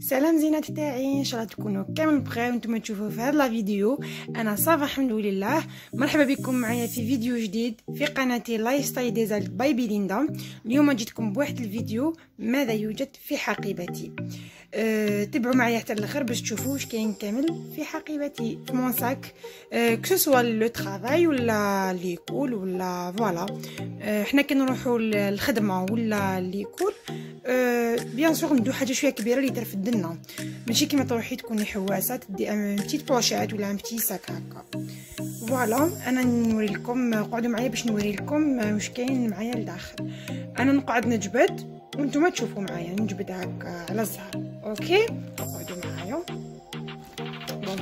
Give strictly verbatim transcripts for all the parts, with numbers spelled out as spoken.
سلام زينات تاعي، ان شاء الله تكونوا كامل بخير وانتم تشوفوا في هذا الفيديو. انا صافا الحمد لله. مرحبا بكم معايا في فيديو جديد في قناتي لايف ستايل ديزاين باي بيليندا. اليوم جيتكم بواحد الفيديو ماذا يوجد في حقيبتي. أه تبعوا معايا حتى الاخر باش تشوفوا واش كاين كامل في حقيبتي في مون ساك، أه كسوا لو طرافاي ولا ليكول ولا فوالا. أه حنا كنروحوا للخدمه ولا ليكول، أه بيان سور ندو حاجه شويه كبيره اللي ترفد لنا، ماشي كيما تروحي تكوني حواسه تدي ان بتيت بوشات ولا ان بتي ساك هكا. فوالا انا نوري لكم، قعدوا معايا باش نوري لكم واش كاين معايا لداخل. انا نقعد نجبد وانتم تشوفوا معايا نجبد هكا على الزهر. اوكي قعدوا معايا. بون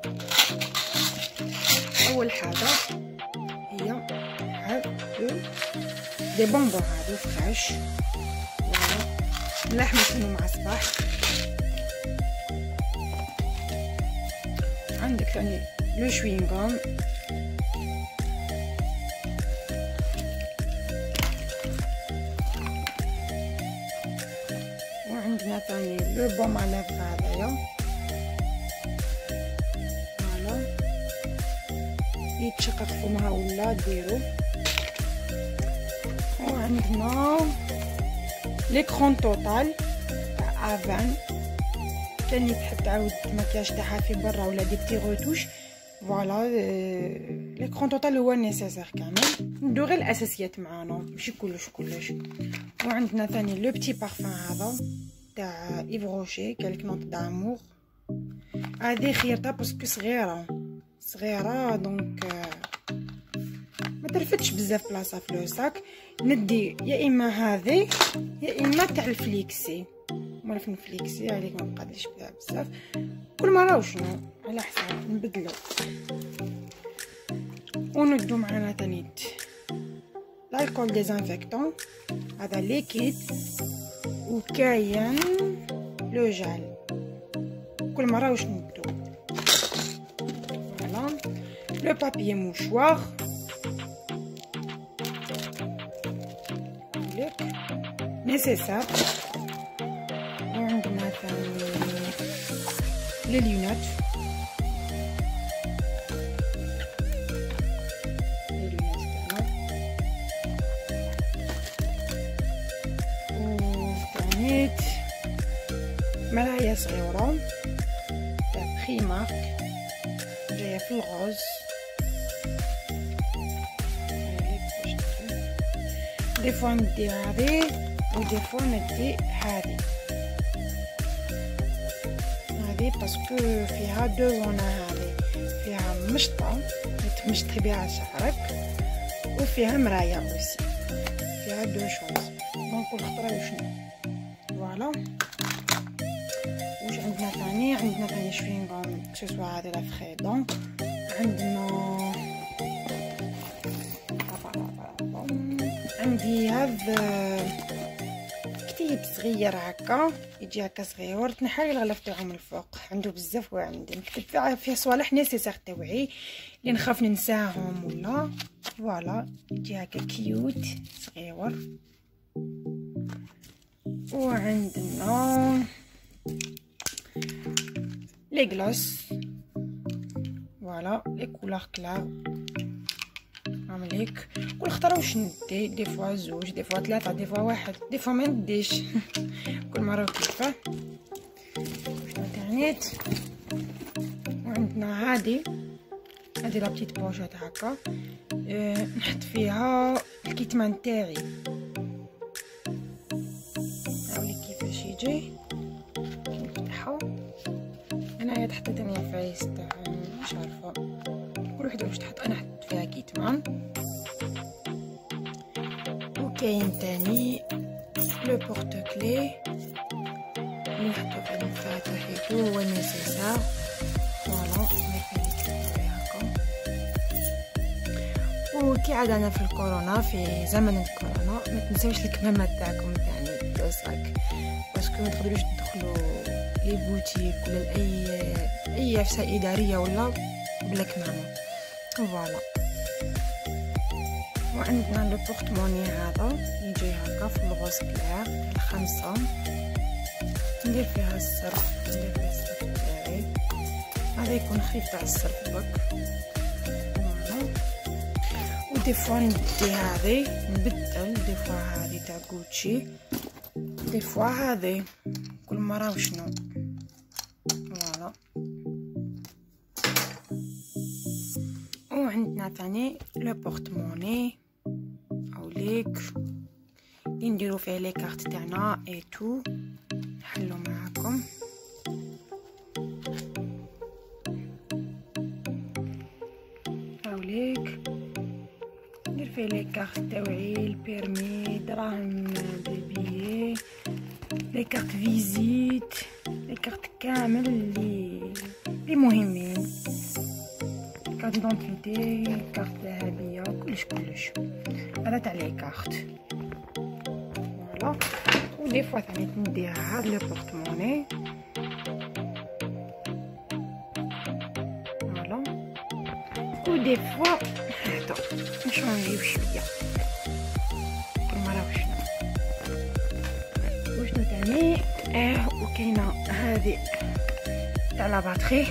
اول حاجه هي هاد دي بونبون هادو فريش، ملاح ما يكونوا معصباح. عندك ثاني لو شوينغوم، وعندنا ثاني لو بوم على هذايا فوالا يتشقق فمها ولا ديرو. وعندنا ليكرون توتال تاع افان، تاني تحب تعاود المكياج تاعها في برا ولا دي بتي روتوش. فوالا ليكرون توتال هو نيسيسير كامل، ندو غير الاساسيات معانا ماشي كلش كلش. وعندنا ثاني لو بتي بارفان هذا تاع ايف روشي كالك نوت دامور، هذه خيرتها باسكو صغيره صغيره دونك ما ترفتش بزاف بلاصه في لو ساك. ندي يا اما هذه يا اما تاع الفليكسي، مره في الفليكسي عليك ما بقادليش بها بزاف، كل مره وشنو على حساب نبدلو. وندو معنا تانيت الكول ديزانفيكتون هذا ليكيد، وكاين لو جال كل مره واش ندو. فوالا لو بابيي موشوار نيسيسار. وعندنا ثاني لي ليونات لي ليونات تاعنا. وثانيت مرايا صغيرة تاع بريمارك جاية في الغوز، دي فوا ندي هذه ودي فوا ندي هذه هذه باسكو فيها دو زونا، هذه فيها مشطه تمشطي بها شعرك وفيها مرايه اوسي، فيها دو شوز دونك كل خطره وشنو. فوالا واش عندنا ثاني؟ عندنا ثاني شوينغوم كسوسوا هذه لا فريدون، عندنا عندي هذا كتيب صغير هكا يجي هكا صغير تنحي الغلاف تاعو من الفوق، عنده بزاف وعندي نكتب فيه فيه صوالح نيسيسير تاوعي اللي نخاف ننساهم ولا. فوالا يجي هكا كيوت صغير. وعندنا لي غلوس فوالا لي كولور كلار، نعمل هيك كل خطره واش ندي، دي فوا زوج دي فوا ثلاثه دي فوا واحد دي فوا ما نديش كل مره كيفاه. شنو تانيت؟ وعندنا هادي هادي لا بتيت بوشات هكا، أه نحط فيها الكيتمان تاعي. نوريك كيفاش يجي نفتحو. انايا تحط ثاني فايس تاع مش عارفه كل وحده واش تحط، انا حطيت فيها كيتمان. وكاين تاني لو بورتو كلي اللي نحطو فيه المفاتح يدو هو نيسيسار. فوالا هكا. وكي عادنا في الكورونا في زمن الكورونا ما تنساوش الكمامات تاعكم تاعني لو ساك، باسكو ما تقدروش تدخلوا لي بوتيك ولا اي اي عفسه اداريه ولا بلا كمامه. فوالا وعندنا لو بورتموني هذا يجي هكا في الغوز كلير الخمسه، ندير فيها الصرف، ندير فيها الصرف تاعي. هذا يكون خفيف تاع الصرف برك. فوالا. ودي فوا ندي هذه نبدل، دي فوا هذه تاع غوتشي، دي فوا هذه كل مرة وشنو. فوالا. وعندنا ثاني لو بورتموني او ليك اللي نديرو فيه لي كارت تاعنا اي تو. نحلو معاكم. او ليك ندير فيه لي كارت تاوعي، البيرمي، دراهم بيبي، لي كارت فيزيت، لي كارت كامل اللي اللي مهمين، كارت دونتيتي، كارت ذهبيه، كلش كلش. هذا تاع لي كارت. فوالا. ودي فوا ثاني ندير هاد لو بورتموني. فوالا. ودي فوا هذا نشونجيو شويه كل مره. وشنو وشنو ثاني؟ اه وكاينه هذه تاع لا باتري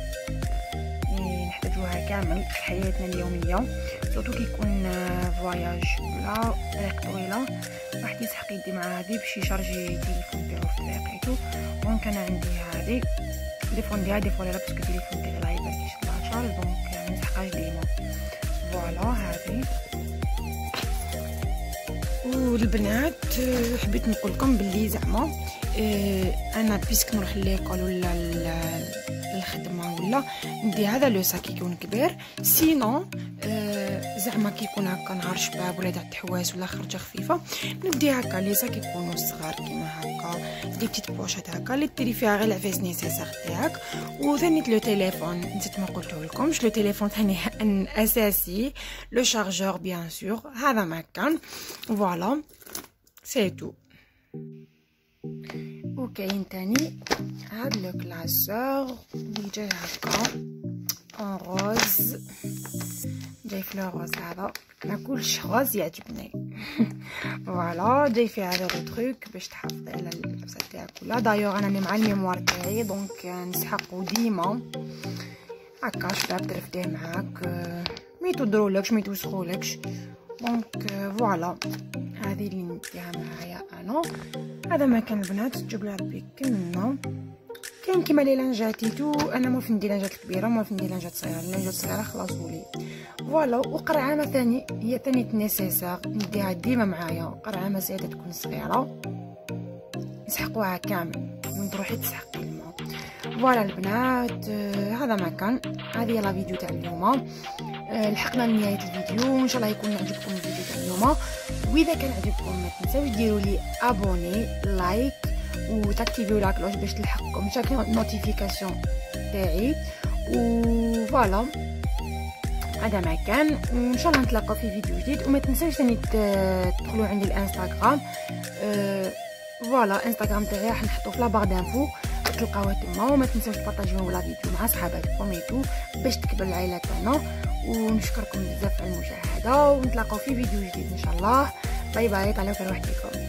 نحتاجوها كامل في حياتنا اليوميه، سورتو كي يكون فواياج ولا طريق طويله. واحد يسحق يدي مع هذه باش يشارجي التليفون تاعو في طريقيتو. دونك انا عندي هذه دي فوا نديرها دي فوا لا باسكو التليفون تاعي راه يبان كيش شارج، دونك ما نسحقهاش ديما. فوالا. هذه والبنات حبيت نقول لكم باللي زعما انا بيسك نروح ليكول ولا الخدمه ولا ندي هذا لو ساك يكون كبير. سينو زعما كيكون هكا نهار شباب ولا تاع حواس ولا خرجه خفيفه ندي هكا لي ساك يكونوا صغار كيما هكا، دي بتيت بوشات هكا اللي ديري فيها غير العفاس نيسيسير تاعك. وثاني لو تليفون نسيت ما قلته لكمش، لو تليفون ثاني اساسي، لو شارجور بيان سور هذا ما كان. فوالا سي تو. وكاين تاني هاد لو كلاسور اللي جاي هكا اون روز، جاي في لو روز هذا، ما كلش روز يعجبني. فوالا. جاي فيه هذا لو تروك باش تحافظي على اللبسه تاعك كلها. دايوغ انا مع الميموار تاعي دونك نسحقو ديما هكا شباب ترفديه معاك، ما يتضرولكش ما يتوسخولكش. دونك فوالا هذه اللي نديها معايا انا. هذا ما كان البنات، تجيب لي ربي كملنا. كاين كيما لي لانجاتيتو، انا ما ندير لانجات كبيره ما ندير لانجات صغيره، لانجات صغيره خلاصولي. فوالا. وقرعه ثاني هي ثاني نيسيسير نديها ديما معايا، قرعه ما زايده تكون صغيره نسحقوها كامل وين تروحي تسحقي الماء. فوالا البنات هذا ما كان، هذه هي لا فيديو تاع اليوم. لحقنا لنهايه الفيديو، ان شاء الله يكون عجبكم الفيديو تاع اليوم. واذا كان عجبكم ما تنساوش ديروا لي ابوني لايك وتاكتيفيو لا كلوش باش تلحقكم شاك نوتيفيكاسيون تاعي. وفوالا هذا ما كان، وان شاء الله نتلاقاو في فيديو جديد. وما تنساوش ثاني تدخلوا عندي الانستغرام. أه فوالا انستغرام تاعي راح نحطو في لا بار دانفو تلقاوها تما. وما تنساوش تبارطاجيو لا فيديو مع صحاباتكم ايتو باش تكبر العائله تاعنا. ونشكركم بزاف على المشاهده، ونتلاقاو في فيديو جديد ان شاء الله. باي باي، طلعوا في روحكم.